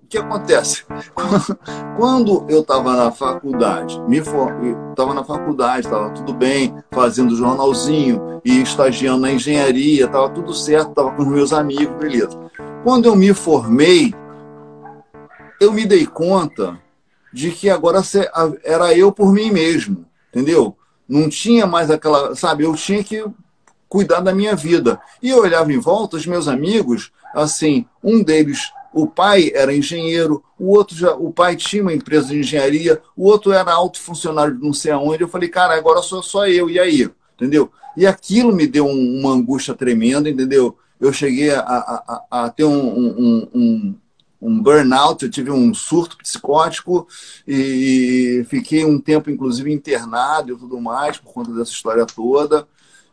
o que acontece? Quando eu estava na faculdade, estava tudo bem, fazendo jornalzinho e estagiando na engenharia, estava tudo certo, estava com os meus amigos, beleza. Quando eu me formei, eu me dei conta de que agora era eu por mim mesmo, entendeu? Não tinha mais aquela, sabe, eu tinha que cuidar da minha vida. E eu olhava em volta, os meus amigos, assim, um deles, o pai era engenheiro, o outro o pai tinha uma empresa de engenharia, o outro era alto funcionário de não sei aonde. Eu falei, cara, agora sou só eu, e aí? Entendeu? E aquilo me deu uma angústia tremenda, entendeu? Eu cheguei a ter um burnout, eu tive um surto psicótico e fiquei um tempo, inclusive, internado e tudo mais, por conta dessa história toda.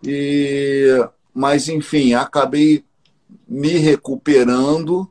Mas, enfim, acabei me recuperando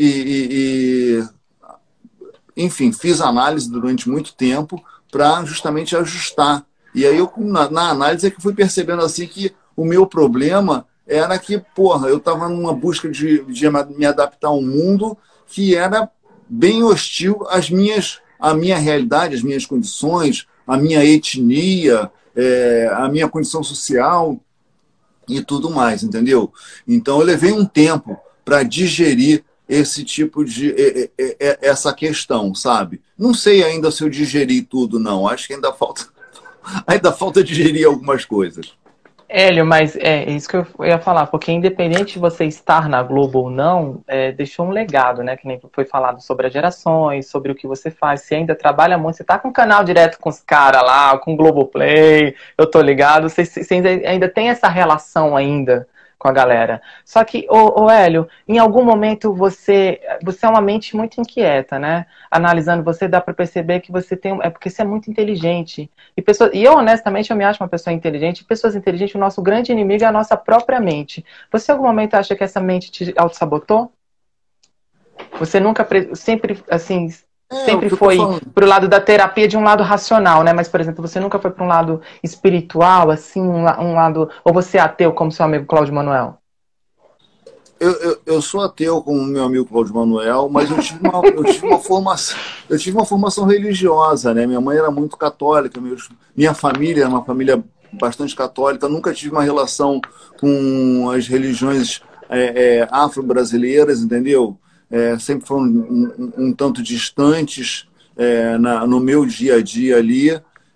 enfim, fiz análise durante muito tempo para justamente ajustar. E aí, na análise, é que fui percebendo assim que o meu problema era que, porra, eu estava numa busca de me adaptar a um mundo que era bem hostil à minha realidade, às minhas condições, à minha etnia, à minha condição social e tudo mais, entendeu? Então eu levei um tempo para digerir esse tipo de essa questão, sabe? Não sei ainda se eu digeri tudo, não. Acho que ainda falta digerir algumas coisas. Hélio, mas é isso que eu ia falar, porque independente de você estar na Globo ou não, deixou um legado, né? Que nem foi falado sobre as gerações, sobre o que você faz. Você ainda trabalha muito, você tá com um canal direto com os caras lá, com o Globoplay, eu tô ligado, você ainda tem essa relação ainda com a galera. Só que, Hélio, em algum momento você é uma mente muito inquieta, né? Analisando você, dá para perceber que você tem. É porque você é muito inteligente. E eu, honestamente, eu me acho uma pessoa inteligente. Pessoas inteligentes, o nosso grande inimigo é a nossa própria mente. Você, em algum momento, acha que essa mente te auto-sabotou? Você nunca, sempre, assim, É o sempre que eu tô foi falando. pro lado da terapia de um lado racional, né? Mas, por exemplo, você nunca foi para um lado espiritual, assim, um lado. Ou você é ateu, como seu amigo Cláudio Manuel? Eu sou ateu, como o meu amigo Cláudio Manuel, mas eu tive uma formação religiosa, né? Minha mãe era muito católica, minha família é uma família bastante católica, nunca tive uma relação com as religiões afro-brasileiras, entendeu? Sempre foram um tanto distantes no meu dia a dia ali.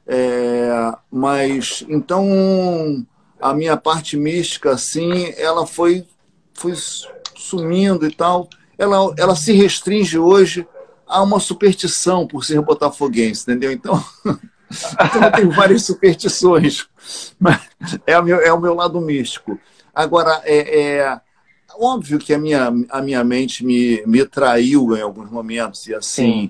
Mas então a minha parte mística, assim, ela foi sumindo e tal. Ela se restringe hoje a uma superstição por ser botafoguense, entendeu? Então, então eu tenho várias superstições, mas é o meu lado místico. Agora, óbvio que a minha mente me traiu em alguns momentos, e assim, Sim.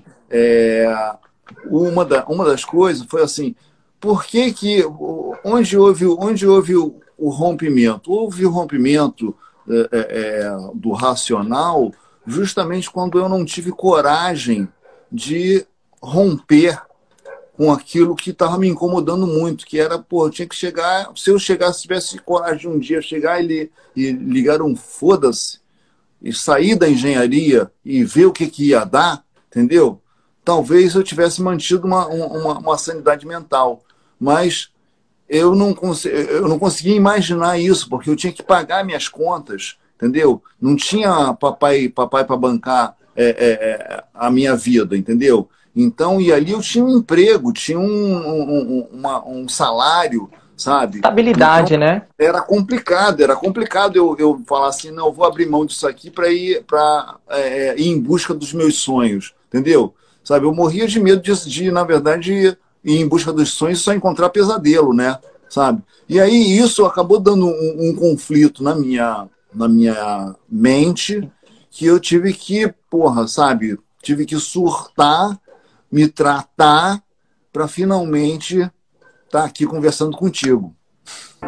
uma das coisas foi assim, por que que onde houve o rompimento? Houve o rompimento do racional justamente quando eu não tive coragem de romper com aquilo que estava me incomodando muito, que era, pô, eu tinha que chegar, se eu chegasse, se tivesse coragem de um dia chegar e ligar um foda-se e sair da engenharia e ver o que ia dar, entendeu? Talvez eu tivesse mantido uma sanidade mental. Mas eu não conseguia imaginar isso, porque eu tinha que pagar minhas contas, entendeu? Não tinha papai para bancar a minha vida, entendeu? Então, e ali eu tinha um emprego, tinha um salário, sabe? Então, Estabilidade, né? era complicado eu falar assim, não, eu vou abrir mão disso aqui para ir em busca dos meus sonhos, entendeu? Sabe, eu morria de medo na verdade, ir em busca dos sonhos e só encontrar pesadelo, né? Sabe? E aí isso acabou dando um conflito na minha mente que eu tive que, porra, sabe? Tive que surtar, me tratar para finalmente estar aqui conversando contigo.